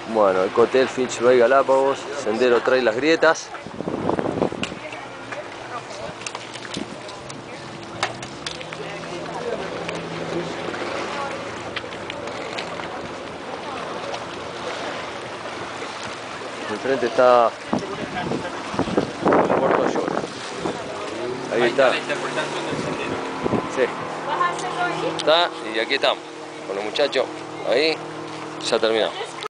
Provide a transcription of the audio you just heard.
Bueno, el Hotel Finch Bay Galápagos, sendero trae las grietas. Enfrente está Puerto Llora. Ahí está. La interpretación del sendero. Sí. Está, y aquí estamos, con los muchachos. Ahí, ya terminamos.